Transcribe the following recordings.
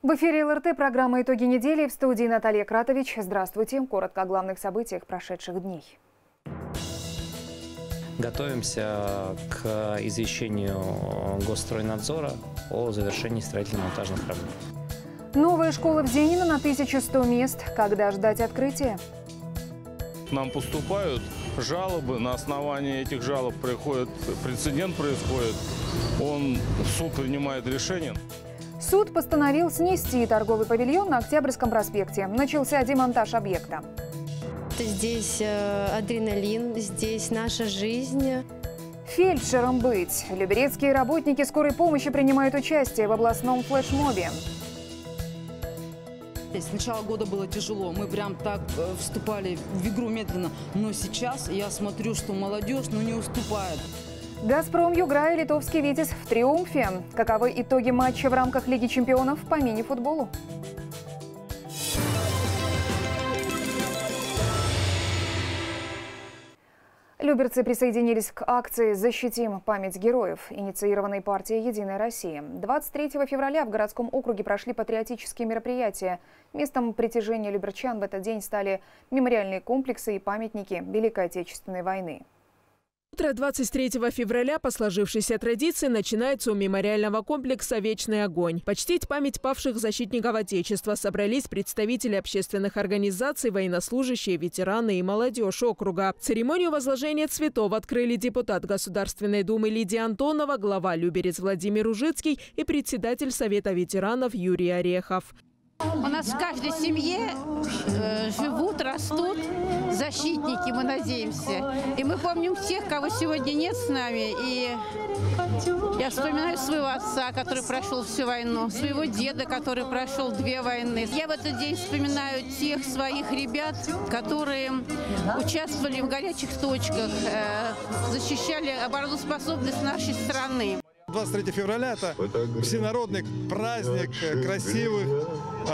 В эфире ЛРТ программа «Итоги недели». В студии Наталья Кратович. Здравствуйте. Коротко о главных событиях прошедших дней. Готовимся к извещению Госстройнадзора о завершении строительно-монтажных работ. Новая школа в Зенино на 1100 мест. Когда ждать открытия? Нам поступают жалобы, на основании этих жалоб прецедент происходит, суд принимает решение. Суд постановил снести торговый павильон на Октябрьском проспекте. Начался демонтаж объекта. Здесь адреналин, здесь наша жизнь. Фельдшером быть. Люберецкие работники скорой помощи принимают участие в областном флешмобе. С начала года было тяжело, мы прям так вступали в игру медленно. Но сейчас я смотрю, что молодежь не уступает. «Газпром» Югра и литовский «Витязь» в триумфе. Каковы итоги матча в рамках Лиги чемпионов по мини-футболу? Люберцы присоединились к акции «Защитим память героев», инициированной партией «Единая Россия». 23 февраля в городском округе прошли патриотические мероприятия. Местом притяжения люберчан в этот день стали мемориальные комплексы и памятники Великой Отечественной войны. Утро 23 февраля по сложившейся традиции начинается у мемориального комплекса «Вечный огонь». Почтить память павших защитников Отечества собрались представители общественных организаций, военнослужащие, ветераны и молодежь округа. Церемонию возложения цветов открыли депутат Государственной Думы Лидия Антонова, глава Люберец Владимир Ужицкий и председатель Совета ветеранов Юрий Орехов. У нас в каждой семье живут, растут защитники, мы надеемся. И мы помним тех, кого сегодня нет с нами. И я вспоминаю своего отца, который прошел всю войну, своего деда, который прошел 2 войны. Я в этот день вспоминаю тех своих ребят, которые участвовали в горячих точках, защищали обороноспособность нашей страны. 23 февраля – это всенародный праздник красивых,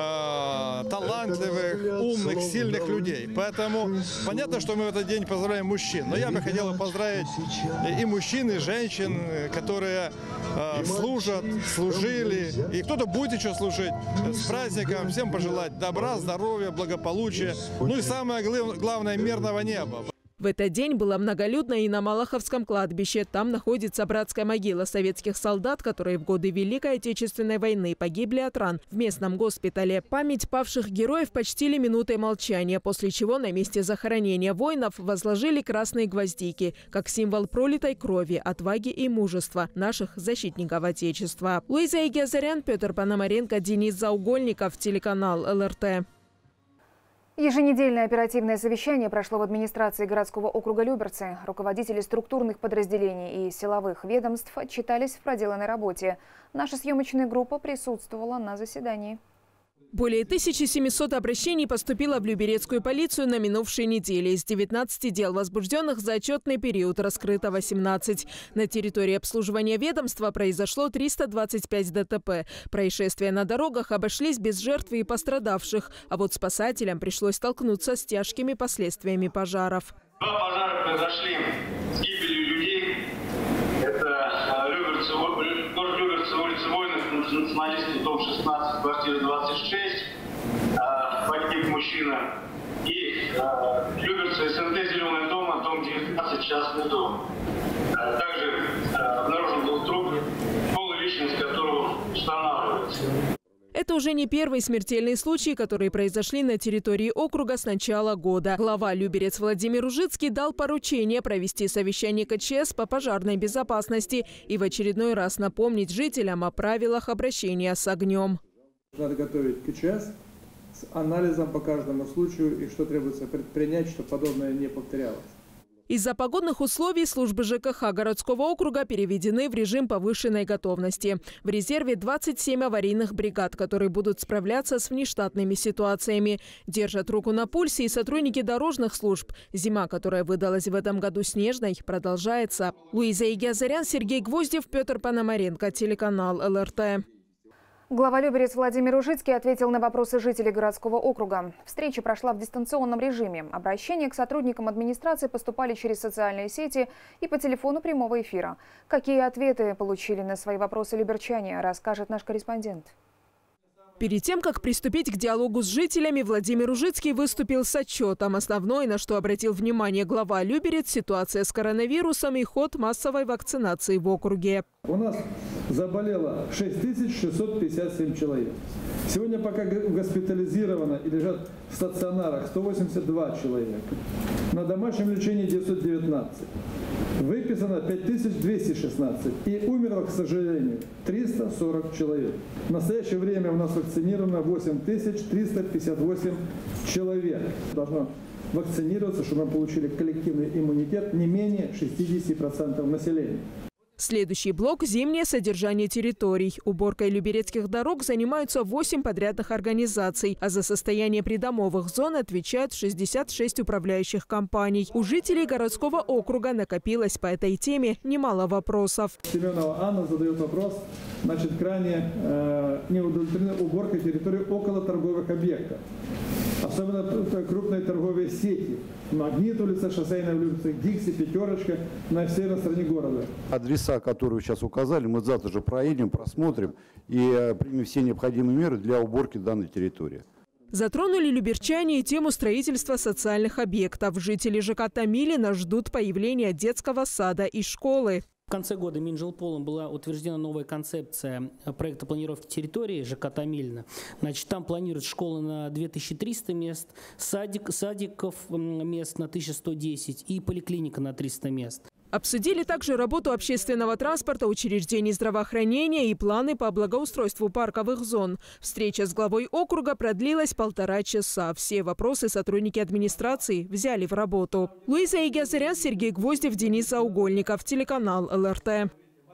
талантливых, умных, сильных людей. Поэтому понятно, что мы в этот день поздравляем мужчин. Но я бы хотел поздравить и мужчин, и женщин, которые служат, служили. И кто-то будет еще служить. С праздником всем пожелать добра, здоровья, благополучия. Ну и самое главное – мирного неба. В этот день было многолюдно и на Малаховском кладбище. Там находится братская могила советских солдат, которые в годы Великой Отечественной войны погибли от ран в местном госпитале. Память павших героев почтили минутой молчания, после чего на месте захоронения воинов возложили красные гвоздики, как символ пролитой крови, отваги и мужества наших защитников Отечества. Луиза Игиазарян, Петр Пономаренко, Денис Заугольников, телеканал ЛРТ. Еженедельное оперативное совещание прошло в администрации городского округа Люберцы. Руководители структурных подразделений и силовых ведомств отчитались в проделанной работе. Наша съемочная группа присутствовала на заседании. Более 1700 обращений поступило в Люберецкую полицию на минувшей неделе. Из 19 дел возбужденных за отчетный период раскрыто 18. На территории обслуживания ведомства произошло 325 ДТП. Происшествия на дорогах обошлись без жертв и пострадавших. А вот спасателям пришлось столкнуться с тяжкими последствиями пожаров. 2 пожара произошли с гибелью людей. Это Люберцы, улица Воинов, националистский, дом 16, квартира 26, погиб мужчина. И Люберцы, СНТ, Зеленый дом, дом 19, частный дом. Также обнаружен был труп, пол и личность которого устанавливается. Это уже не первый смертельный случай, которые произошли на территории округа с начала года. Глава Люберец Владимир Ужицкий дал поручение провести совещание КЧС по пожарной безопасности и в очередной раз напомнить жителям о правилах обращения с огнем. Надо готовить КЧС с анализом по каждому случаю и что требуется предпринять, чтобы подобное не повторялось. Из-за погодных условий службы ЖКХ городского округа переведены в режим повышенной готовности. В резерве 27 аварийных бригад, которые будут справляться с внештатными ситуациями. Держат руку на пульсе и сотрудники дорожных служб. Зима, которая выдалась в этом году снежной, продолжается. Луиза Игиазарян, Сергей Гвоздев, Петр Пономаренко, телеканал ЛРТ. Глава Люберец Владимир Ужицкий ответил на вопросы жителей городского округа. Встреча прошла в дистанционном режиме. Обращения к сотрудникам администрации поступали через социальные сети и по телефону прямого эфира. Какие ответы получили на свои вопросы люберчане, расскажет наш корреспондент. Перед тем, как приступить к диалогу с жителями, Владимир Ужицкий выступил с отчетом. Основное, на что обратил внимание глава Люберец – ситуация с коронавирусом и ход массовой вакцинации в округе. У нас заболело 6657 человек. Сегодня пока госпитализировано и лежат в стационарах 182 человека. На домашнем лечении 919. Выписано 5216. И умерло, к сожалению, 340 человек. В настоящее время у нас вакцинировано 8358 человек. Должно вакцинироваться, чтобы мы получили коллективный иммунитет не менее 60% населения. Следующий блок – зимнее содержание территорий. Уборкой люберецких дорог занимаются 8 подрядных организаций, а за состояние придомовых зон отвечают 66 управляющих компаний. У жителей городского округа накопилось по этой теме немало вопросов. Семенова Анна задает вопрос, крайне не удовлетворена уборкой территории около торговых объектов. Особенно крупные торговые сети. Магнит, улица Шоссейная, улица Дикси, Пятерочка на северной стороне города. Адреса, которые вы сейчас указали, мы завтра же проедем, просмотрим и примем все необходимые меры для уборки данной территории. Затронули люберчане и тему строительства социальных объектов. Жители ЖК Томилино ждут появления детского сада и школы. В конце года Минжилполом была утверждена новая концепция проекта планировки территории ЖК Томилино. Там планируется школы на 2300 мест, садиков мест на 1110 и поликлиника на 300 мест. Обсудили также работу общественного транспорта, учреждений здравоохранения и планы по благоустройству парковых зон. Встреча с главой округа продлилась 1,5 часа. Все вопросы сотрудники администрации взяли в работу. Луиза Игязарян, Сергей Гвоздев, Денис Заугольников, телеканал ЛРТ.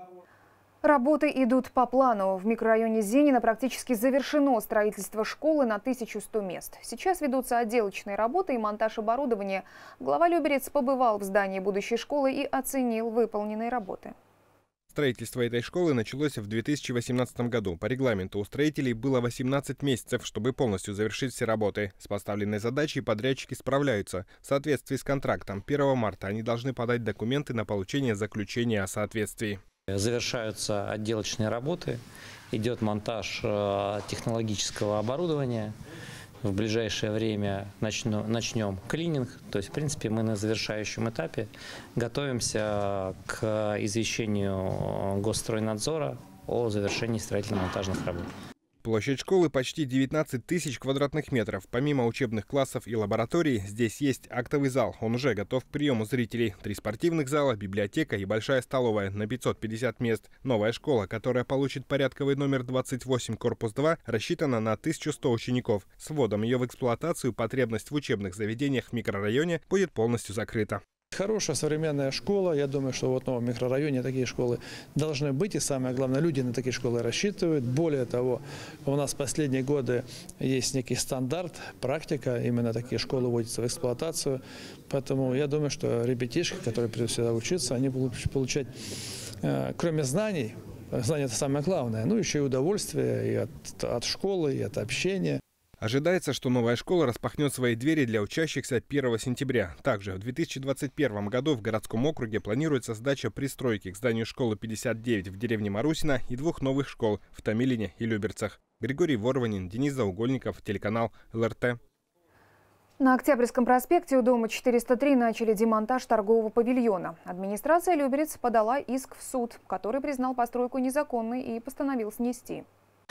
Работы идут по плану. В микрорайоне Зенина практически завершено строительство школы на 1100 мест. Сейчас ведутся отделочные работы и монтаж оборудования. Глава Люберец побывал в здании будущей школы и оценил выполненные работы. Строительство этой школы началось в 2018 году. По регламенту у строителей было 18 месяцев, чтобы полностью завершить все работы. С поставленной задачей подрядчики справляются. В соответствии с контрактом 1 марта они должны подать документы на получение заключения о соответствии. Завершаются отделочные работы, идет монтаж технологического оборудования. В ближайшее время начнем клининг. То есть, в принципе, мы на завершающем этапе готовимся к извещению Госстройнадзора о завершении строительно-монтажных работ. Площадь школы почти 19 тысяч квадратных метров. Помимо учебных классов и лабораторий, здесь есть актовый зал. Он уже готов к приему зрителей. 3 спортивных зала, библиотека и большая столовая на 550 мест. Новая школа, которая получит порядковый номер 28, корпус 2, рассчитана на 1100 учеников. С вводом ее в эксплуатацию потребность в учебных заведениях в микрорайоне будет полностью закрыта. Хорошая современная школа. Я думаю, что в новом микрорайоне такие школы должны быть. И самое главное, люди на такие школы рассчитывают. Более того, у нас в последние годы есть некий стандарт, практика. Именно такие школы вводятся в эксплуатацию. Поэтому я думаю, что ребятишки, которые придут сюда учиться, они будут получать, кроме знаний, знания – это самое главное, но еще и удовольствие и от школы, и от общения. Ожидается, что новая школа распахнет свои двери для учащихся 1 сентября. Также в 2021 году в городском округе планируется сдача пристройки к зданию школы 59 в деревне Марусино и 2 новых школ в Томилине и Люберцах. Григорий Ворванин, Денис Заугольников, телеканал ЛРТ. На Октябрьском проспекте у дома 403 начали демонтаж торгового павильона. Администрация Люберец подала иск в суд, который признал постройку незаконной и постановил снести.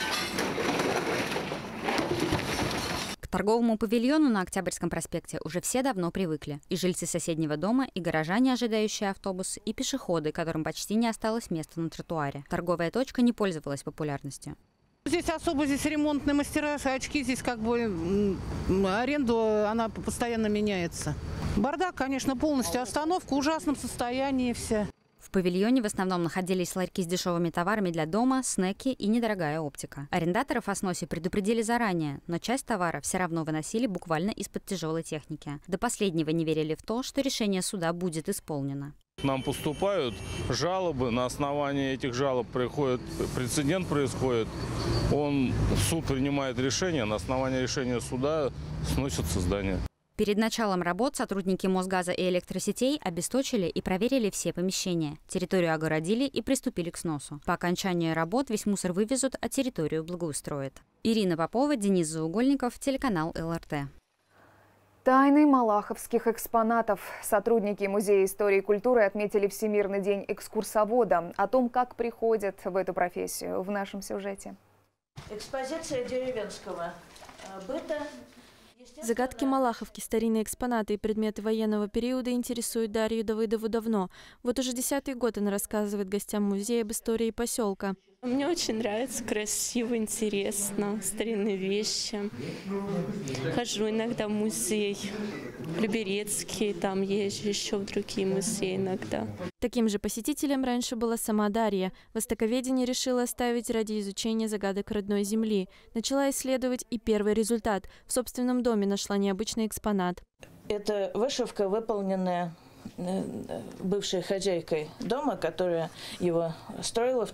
К торговому павильону на Октябрьском проспекте уже все давно привыкли. И жильцы соседнего дома, и горожане, ожидающие автобус, и пешеходы, которым почти не осталось места на тротуаре. Торговая точка не пользовалась популярностью. Здесь особо ремонтные мастера, очки здесь аренду, она постоянно меняется. Бардак, конечно, полностью, остановка в ужасном состоянии вся. В павильоне в основном находились ларьки с дешевыми товарами для дома, снеки и недорогая оптика. Арендаторов о сносе предупредили заранее, но часть товара все равно выносили буквально из-под тяжелой техники. До последнего не верили в то, что решение суда будет исполнено. К нам поступают жалобы, на основании этих жалоб прецедент происходит. Суд принимает решение, на основании решения суда сносятся здания. Перед началом работ сотрудники Мосгаза и электросетей обесточили и проверили все помещения. Территорию огородили и приступили к сносу. По окончанию работ весь мусор вывезут, а территорию благоустроят. Ирина Попова, Денис Заугольников, телеканал ЛРТ. Тайны малаховских экспонатов. Сотрудники Музея истории и культуры отметили Всемирный день экскурсовода. О том, как приходят в эту профессию, в нашем сюжете. Экспозиция деревенского быта. Загадки Малаховки, старинные экспонаты и предметы военного периода интересуют Дарью Давыдову давно. Вот уже 10-й год она рассказывает гостям музея об истории поселка. Мне очень нравится, красиво, интересно, старинные вещи. Хожу иногда в музей, в Люберецкий, там езжу еще в другие музеи иногда. Таким же посетителем раньше была сама Дарья. Востоковедение решила оставить ради изучения загадок родной земли. Начала исследовать и первый результат. В собственном доме нашла необычный экспонат. Это вышивка, выполненная бывшей хозяйкой дома, которая его строила в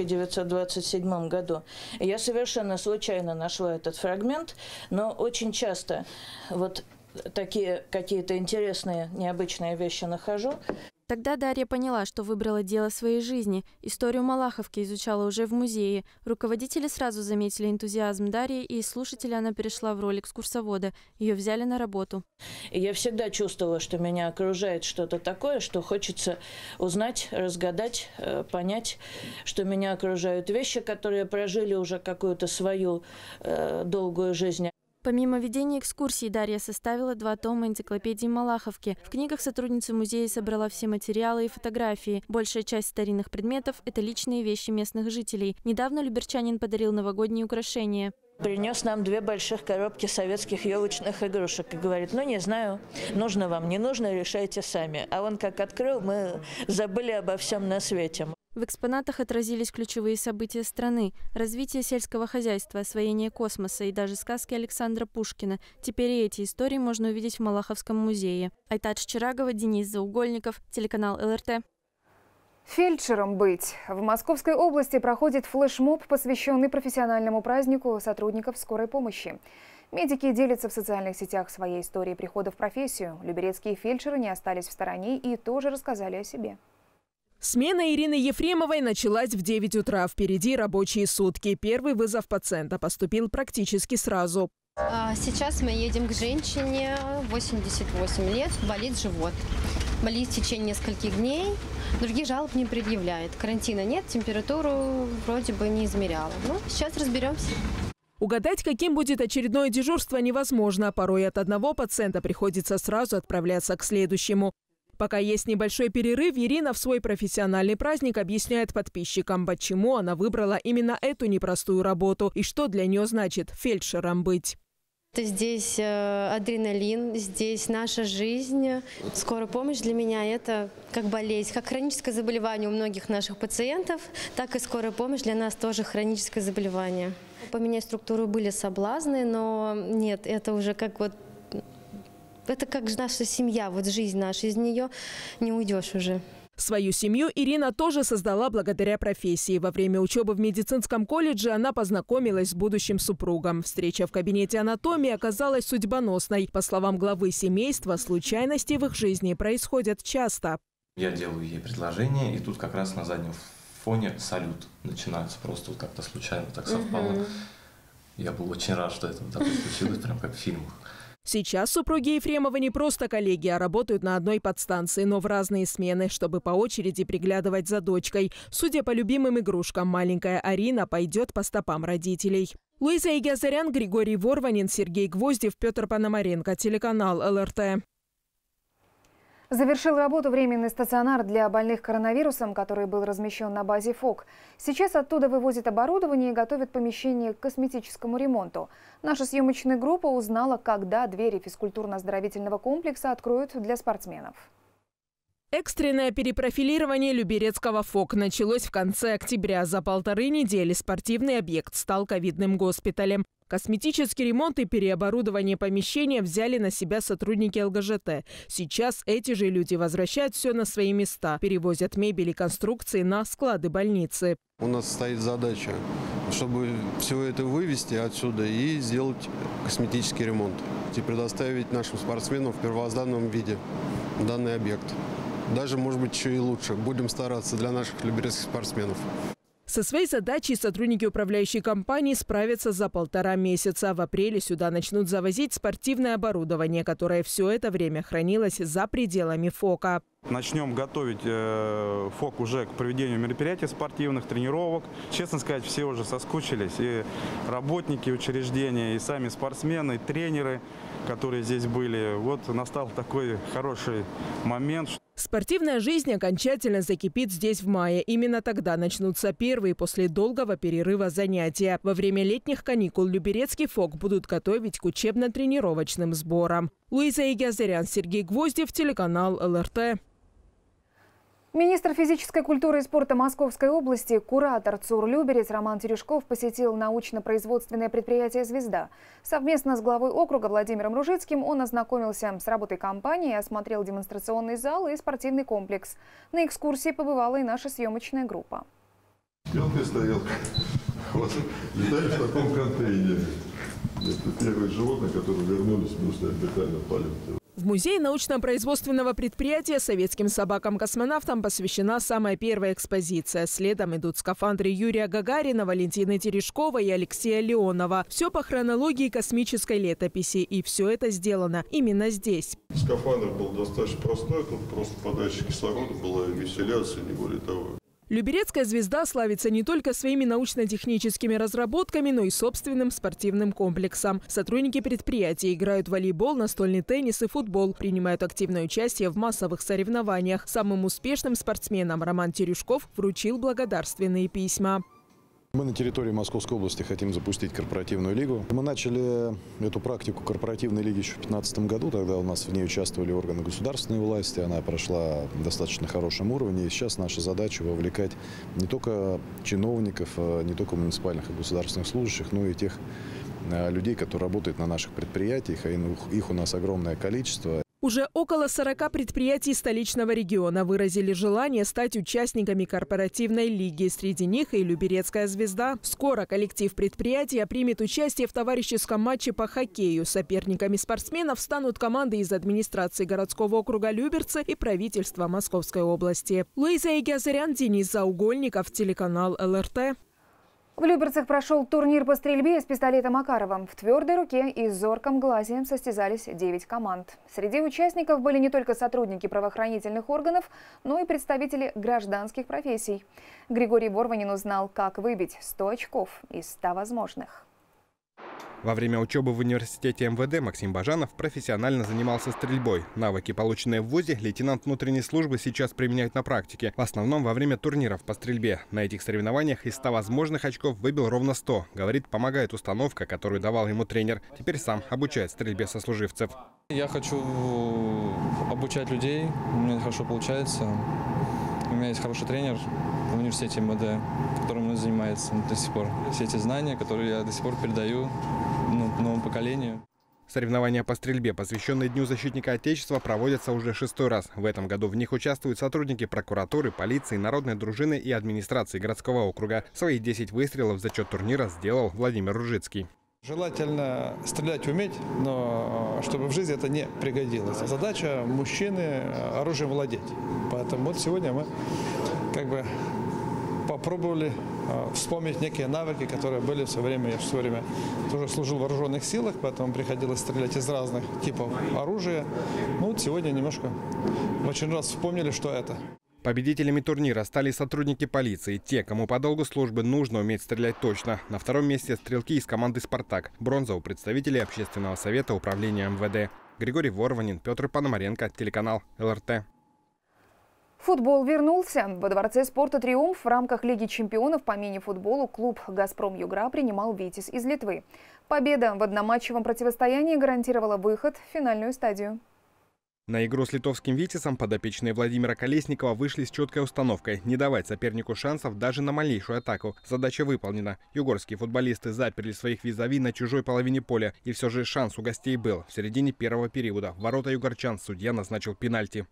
1927 году. Я совершенно случайно нашла этот фрагмент, но очень часто вот такие какие-то интересные, необычные вещи нахожу. Тогда Дарья поняла, что выбрала дело своей жизни. Историю Малаховки изучала уже в музее. Руководители сразу заметили энтузиазм Дарьи, и из слушателя она перешла в роль экскурсовода. Ее взяли на работу. И я всегда чувствовала, что меня окружает что-то такое, что хочется узнать, разгадать, понять, что меня окружают вещи, которые прожили уже какую-то свою долгую жизнь. Помимо ведения экскурсий, Дарья составила 2 тома энциклопедии Малаховки. В книгах сотрудница музея собрала все материалы и фотографии. Большая часть старинных предметов – это личные вещи местных жителей. Недавно люберчанин подарил новогодние украшения. Принес нам 2 больших коробки советских елочных игрушек и говорит: ну не знаю, нужно вам, не нужно, решайте сами. А он как открыл, мы забыли обо всем на свете. В экспонатах отразились ключевые события страны – развитие сельского хозяйства, освоение космоса и даже сказки Александра Пушкина. Теперь и эти истории можно увидеть в Малаховском музее. Айтадж Чирагова, Денис Заугольников, телеканал ЛРТ. Фельдшером быть. В Московской области проходит флешмоб, посвященный профессиональному празднику сотрудников скорой помощи. Медики делятся в социальных сетях своей историей прихода в профессию. Люберецкие фельдшеры не остались в стороне и тоже рассказали о себе. Смена Ирины Ефремовой началась в 9 утра. Впереди рабочие сутки. Первый вызов пациента поступил практически сразу. Сейчас мы едем к женщине, 88 лет, болит живот. Болит в течение нескольких дней, других жалоб не предъявляет. Карантина нет, температуру вроде бы не измеряла. Ну, сейчас разберемся. Угадать, каким будет очередное дежурство, невозможно. Порой от одного пациента приходится сразу отправляться к следующему. Пока есть небольшой перерыв, Ирина в свой профессиональный праздник объясняет подписчикам, почему она выбрала именно эту непростую работу и что для нее значит фельдшером быть. Здесь адреналин, здесь наша жизнь. Скорая помощь для меня – это как болезнь, как хроническое заболевание у многих наших пациентов, так и скорая помощь для нас тоже хроническое заболевание. Поменять структуру были соблазны, но нет, это уже как вот… Это как наша семья, вот жизнь наша, из нее не уйдешь уже. Свою семью Ирина тоже создала благодаря профессии. Во время учебы в медицинском колледже она познакомилась с будущим супругом. Встреча в кабинете анатомии оказалась судьбоносной. По словам главы семейства, случайности в их жизни происходят часто. Я делаю ей предложение, и тут как раз на заднем фоне салют начинается. Просто вот как-то случайно так совпало. Я был очень рад, что это вот так случилось, прям как в фильмах. Сейчас супруги Ефремовы не просто коллеги, а работают на одной подстанции, но в разные смены, чтобы по очереди приглядывать за дочкой. Судя по любимым игрушкам, маленькая Арина пойдет по стопам родителей. Луиза Игазарян, Григорий Ворванин, Сергей Гвоздев, Петр Пономаренко, телеканал ЛРТ. Завершил работу временный стационар для больных коронавирусом, который был размещен на базе ФОК. Сейчас оттуда вывозят оборудование и готовят помещение к косметическому ремонту. Наша съемочная группа узнала, когда двери физкультурно-оздоровительного комплекса откроют для спортсменов. Экстренное перепрофилирование Люберецкого ФОК началось в конце октября. За 1,5 недели спортивный объект стал ковидным госпиталем. Косметический ремонт и переоборудование помещения взяли на себя сотрудники ЛГЖТ. Сейчас эти же люди возвращают все на свои места, перевозят мебель и конструкции на склады больницы. У нас стоит задача, чтобы все это вывести отсюда и сделать косметический ремонт. И предоставить нашим спортсменам в первозданном виде данный объект. Даже, может быть, еще и лучше. Будем стараться для наших люберецких спортсменов. Со своей задачей сотрудники управляющей компании справятся за 1,5 месяца. В апреле сюда начнут завозить спортивное оборудование, которое все это время хранилось за пределами ФОКа. Начнем готовить ФОК уже к проведению мероприятий спортивных, тренировок. Честно сказать, все уже соскучились. И работники учреждения, и сами спортсмены, и тренеры, которые здесь были. Вот настал такой хороший момент. Спортивная жизнь окончательно закипит здесь в мае. Именно тогда начнутся первые после долгого перерыва занятия. Во время летних каникул Люберецкий ФОК будут готовить к учебно-тренировочным сборам. Луиза Игязарян, Сергей Гвоздев, телеканал ЛРТ. Министр физической культуры и спорта Московской области, куратор ЦУР «Люберец» Роман Терешков посетил научно-производственное предприятие «Звезда». Совместно с главой округа Владимиром Ружицким он ознакомился с работой компании, осмотрел демонстрационный зал и спортивный комплекс. На экскурсии побывала и наша съемочная группа. Стрелка. Вот, летаем в таком контейнере. Это первые животные, которые вернулись после орбитального полета. В музее научно-производственного предприятия советским собакам-космонавтам посвящена самая первая экспозиция. Следом идут скафандры Юрия Гагарина, Валентины Терешковой и Алексея Леонова. Все по хронологии космической летописи. И все это сделано именно здесь. Скафандр был достаточно простой, тут просто подача кислорода была, вентиляция, не более того. Люберецкая «Звезда» славится не только своими научно-техническими разработками, но и собственным спортивным комплексом. Сотрудники предприятия играют в волейбол, настольный теннис и футбол, принимают активное участие в массовых соревнованиях. Самым успешным спортсменам Роман Терешков вручил благодарственные письма. Мы на территории Московской области хотим запустить корпоративную лигу. Мы начали эту практику корпоративной лиги еще в 2015 году. Тогда у нас в ней участвовали органы государственной власти. Она прошла в достаточно хорошем уровне. И сейчас наша задача вовлекать не только чиновников, не только муниципальных и государственных служащих, но и тех людей, которые работают на наших предприятиях. Их у нас огромное количество. Уже около 40 предприятий столичного региона выразили желание стать участниками корпоративной лиги. Среди них и Люберецкая «Звезда». Скоро коллектив предприятия примет участие в товарищеском матче по хоккею. Соперниками спортсменов станут команды из администрации городского округа Люберцы и правительства Московской области. Луиза Игязарян, Денис Заугольников, телеканал ЛРТ. В Люберцах прошел турнир по стрельбе из пистолета Макарова. В твердой руке и зорком глазе состязались 9 команд. Среди участников были не только сотрудники правоохранительных органов, но и представители гражданских профессий. Григорий Ворванин узнал, как выбить 100 очков из 100 возможных. Во время учебы в университете МВД Максим Бажанов профессионально занимался стрельбой. Навыки, полученные в ВУЗе, лейтенант внутренней службы сейчас применяет на практике. В основном во время турниров по стрельбе. На этих соревнованиях из 100 возможных очков выбил ровно 100. Говорит, помогает установка, которую давал ему тренер. Теперь сам обучает стрельбе сослуживцев. Я хочу обучать людей. У меня хорошо получается. У меня есть хороший тренер в университете МВД, которым он занимается до сих пор. Все эти знания, которые я до сих пор передаю новому поколению. Соревнования по стрельбе, посвященные Дню защитника Отечества, проводятся уже 6-й раз. В этом году в них участвуют сотрудники прокуратуры, полиции, народной дружины и администрации городского округа. Свои 10 выстрелов за счет турнира сделал Владимир Ружицкий. Желательно стрелять уметь, но чтобы в жизни это не пригодилось. Задача мужчины оружием владеть. Поэтому вот сегодня мы попробовали вспомнить некие навыки, которые были в свое время. Я в свое время тоже служил в вооруженных силах, поэтому приходилось стрелять из разных типов оружия. Ну вот сегодня немножко в очередной раз вспомнили, что это. Победителями турнира стали сотрудники полиции. Те, кому по долгу службы нужно уметь стрелять точно. На втором месте стрелки из команды «Спартак». Бронза у представителей Общественного совета управления МВД. Григорий Ворванин, Петр Пономаренко, телеканал ЛРТ. Футбол вернулся. Во Дворце спорта «Триумф» в рамках Лиги чемпионов по мини-футболу клуб «Газпром Югра» принимал «Витязь» из Литвы. Победа в одноматчевом противостоянии гарантировала выход в финальную стадию. На игру с литовским «Витязем» подопечные Владимира Колесникова вышли с четкой установкой – не давать сопернику шансов даже на малейшую атаку. Задача выполнена. Югорские футболисты заперли своих визави на чужой половине поля. И все же шанс у гостей был. В середине первого периода в ворота югорчан судья назначил пенальти.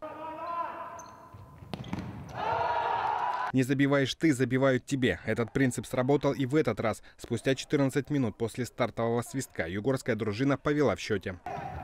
Не забиваешь ты, забивают тебе. Этот принцип сработал и в этот раз. Спустя 14 минут после стартового свистка югорская дружина повела в счете.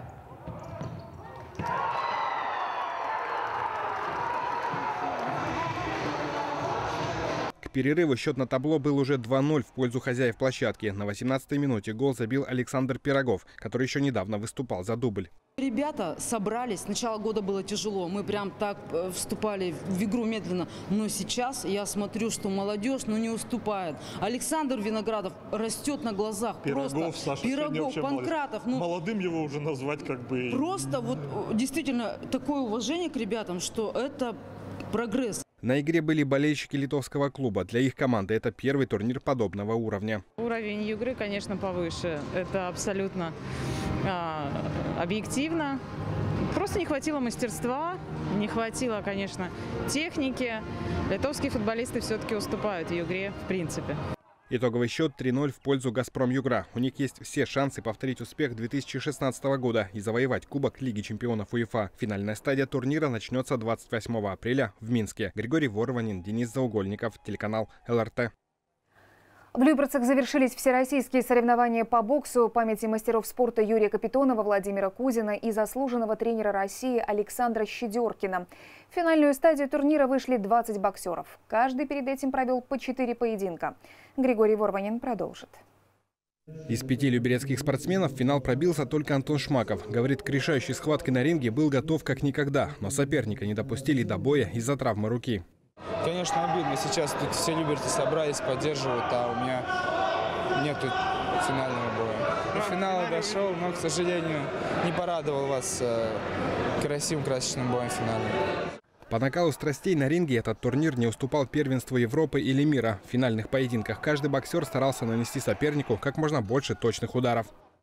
К перерыву счет на табло был уже 2-0 в пользу хозяев площадки. На 18-й минуте гол забил Александр Пирогов, который еще недавно выступал за дубль. Ребята собрались. С начала года было тяжело. Мы прям так вступали в игру медленно. Но сейчас я смотрю, что молодежь не уступает. Александр Виноградов растет на глазах. Пирогов, Саша, Пирогов, Панкратов. Молодым его уже назвать как бы... Просто вот действительно такое уважение к ребятам, что это прогресс. На игре были болельщики литовского клуба. Для их команды это первый турнир подобного уровня. Уровень игры, конечно, повыше. Это абсолютно объективно. Просто не хватило мастерства, не хватило, конечно, техники. Литовские футболисты все-таки уступают в игре в принципе. Итоговый счет 3-0 в пользу «Газпром-Югра». У них есть все шансы повторить успех 2016 года и завоевать Кубок Лиги чемпионов УЕФА. Финальная стадия турнира начнется 28 апреля в Минске. Григорий Ворванин, Денис Заугольников, телеканал ЛРТ. В Люберцах завершились всероссийские соревнования по боксу памяти мастеров спорта Юрия Капитонова, Владимира Кузина и заслуженного тренера России Александра Щедеркина. В финальную стадию турнира вышли 20 боксеров. Каждый перед этим провел по 4 поединка. Григорий Ворванин продолжит. Из 5 люберецких спортсменов в финал пробился только Антон Шмаков. Говорит, к решающей схватке на ринге был готов как никогда, но соперника не допустили до боя из-за травмы руки. Конечно, обидно. Сейчас тут все люберцы собрались, поддерживают, а у меня нету финального боя. До финала дошел, но, к сожалению, не порадовал вас красивым, красочным боем финальным. По накалу страстей на ринге этот турнир не уступал первенству Европы или мира. В финальных поединках каждый боксер старался нанести сопернику как можно больше точных ударов.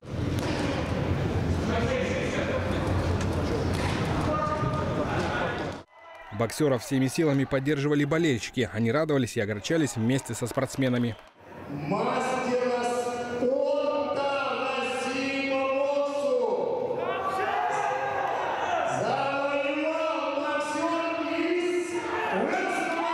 Боксеров всеми силами поддерживали болельщики. Они радовались и огорчались вместе со спортсменами. Мастер спорта России по боксу завоевал боксер из Ростова.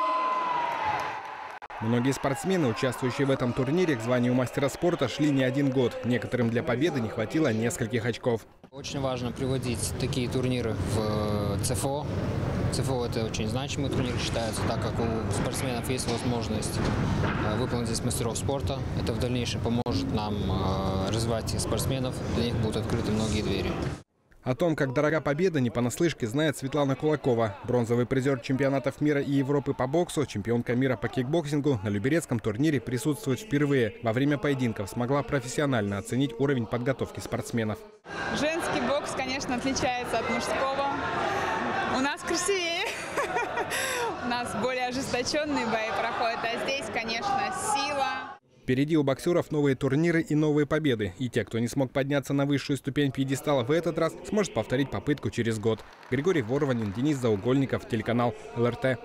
Многие спортсмены, участвующие в этом турнире, к званию мастера спорта шли не один год. Некоторым для победы не хватило нескольких очков. Очень важно приводить такие турниры в ЦФО. ЦФО – это очень значимый турнир считается, так как у спортсменов есть возможность выполнить здесь мастеров спорта. Это в дальнейшем поможет нам развивать спортсменов, для них будут открыты многие двери. О том, как дорога победа, не понаслышке знает Светлана Кулакова. Бронзовый призер чемпионатов мира и Европы по боксу, чемпионка мира по кикбоксингу на люберецком турнире присутствует впервые. Во время поединков смогла профессионально оценить уровень подготовки спортсменов. Женский бокс, конечно, отличается от мужского. У нас красивее, у нас более ожесточенные бои проходят, а здесь, конечно, сила. Впереди у боксеров новые турниры и новые победы. И те, кто не смог подняться на высшую ступень пьедестала в этот раз, сможет повторить попытку через год. Григорий Ворванин, Денис Заугольников, телеканал ЛРТ.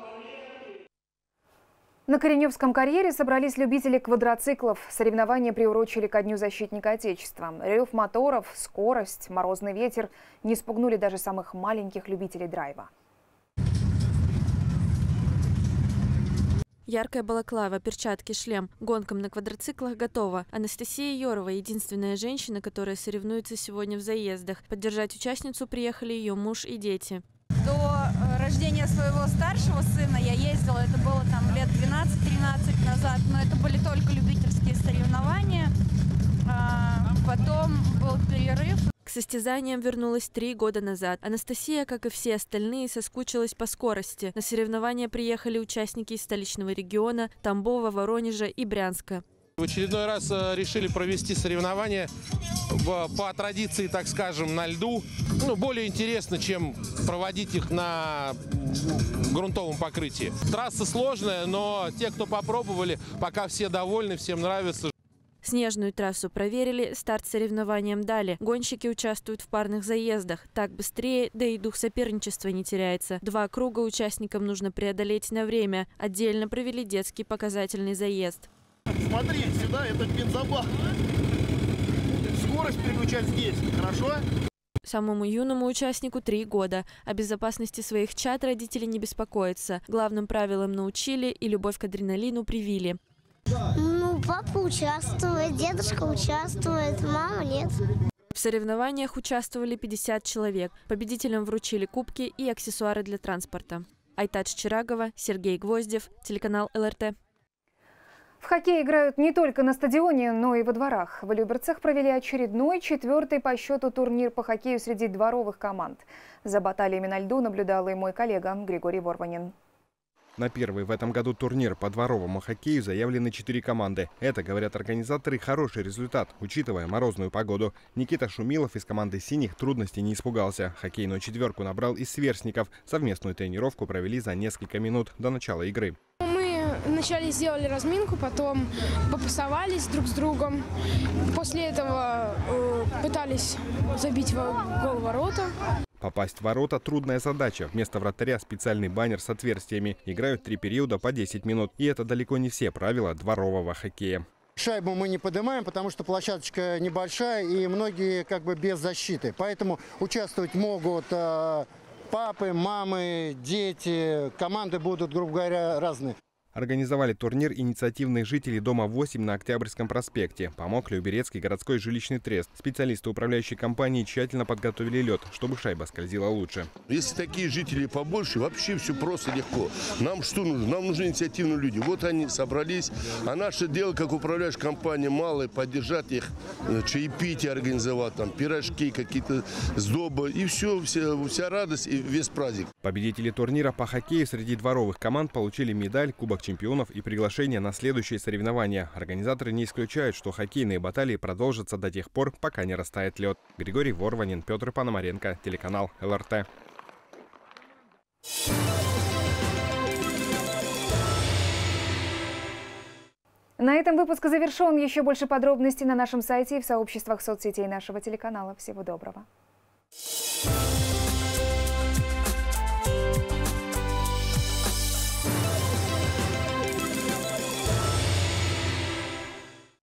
На Кореневском карьере собрались любители квадроциклов. Соревнования приурочили ко Дню защитника Отечества. Рев моторов, скорость, морозный ветер не спугнули даже самых маленьких любителей драйва. Яркая балаклава, перчатки, шлем. Гонкам на квадроциклах готова. Анастасия Йорова – единственная женщина, которая соревнуется сегодня в заездах. Поддержать участницу приехали ее муж и дети. До рождения своего старшего сына я ездила, это было там лет 12-13 назад, но это были только любительские соревнования. Потом был перерыв. К состязаниям вернулась 3 года назад. Анастасия, как и все остальные, соскучилась по скорости. На соревнования приехали участники из столичного региона – Тамбова, Воронежа и Брянска. В очередной раз решили провести соревнования по традиции, так скажем, на льду. Более интересно, чем проводить их на грунтовом покрытии. Трасса сложная, но те, кто попробовали, пока все довольны, всем нравится. С Снежную трассу проверили, старт соревнованиям дали. Гонщики участвуют в парных заездах. Так быстрее, да и дух соперничества не теряется. 2 круга участникам нужно преодолеть на время. Отдельно провели детский показательный заезд. Смотри, сюда, это бензобак. Скорость переключать здесь, хорошо? Самому юному участнику 3 года. О безопасности своих чад родители не беспокоятся. Главным правилам научили и любовь к адреналину привили. Ну, папа участвует, дедушка участвует, мама нет. В соревнованиях участвовали 50 человек. Победителям вручили кубки и аксессуары для транспорта. Айтадж Чирагова, Сергей Гвоздев, телеканал ЛРТ. В хоккей играют не только на стадионе, но и во дворах. В Люберцах провели очередной, 4-й по счету турнир по хоккею среди дворовых команд. За баталиями на льду наблюдал и мой коллега Григорий Ворванин. На первый в этом году турнир по дворовому хоккею заявлены 4 команды. Это, говорят организаторы, хороший результат, учитывая морозную погоду. Никита Шумилов из команды «Синих» трудностей не испугался. Хоккейную четверку набрал из сверстников. Совместную тренировку провели за несколько минут до начала игры. Вначале сделали разминку, потом попасовались друг с другом. После этого пытались забить гол в ворота. Попасть в ворота – трудная задача. Вместо вратаря специальный баннер с отверстиями. Играют 3 периода по 10 минут. И это далеко не все правила дворового хоккея. Шайбу мы не поднимаем, потому что площадочка небольшая и многие как бы без защиты. Поэтому участвовать могут папы, мамы, дети. Команды будут, грубо говоря, разные. Организовали турнир инициативные жители дома 8 на Октябрьском проспекте. Помог Люберецкий городской жилищный трест. Специалисты управляющей компании тщательно подготовили лед, чтобы шайба скользила лучше. Если такие жители побольше, вообще все просто легко. Нам что нужно? Нам нужны инициативные люди. Вот они собрались. А наше дело, как управляющая компания, малая, поддержать их, чаепитие организовать, там, пирожки, какие-то сдобы. И все, вся радость и весь праздник. Победители турнира по хоккею среди дворовых команд получили медаль, кубок чемпионов и приглашение на следующие соревнования. Организаторы не исключают, что хоккейные баталии продолжатся до тех пор, пока не растает лед. Григорий Ворванин, Петр Пономаренко, телеканал ЛРТ. На этом выпуск завершен. Еще больше подробностей на нашем сайте и в сообществах соцсетей нашего телеканала. Всего доброго.